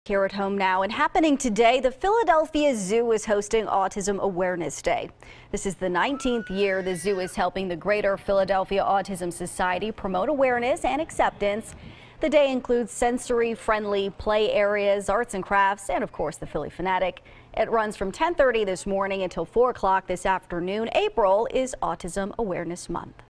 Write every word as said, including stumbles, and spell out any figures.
Here at home now and happening today, the Philadelphia Zoo is hosting Autism Awareness Day. This is the nineteenth year the zoo is helping the Greater Philadelphia Autism Society promote awareness and acceptance. The day includes sensory-friendly play areas, arts and crafts, and of course the Philly Fanatic. It runs from ten thirty this morning until four o'clock this afternoon. April is Autism Awareness Month.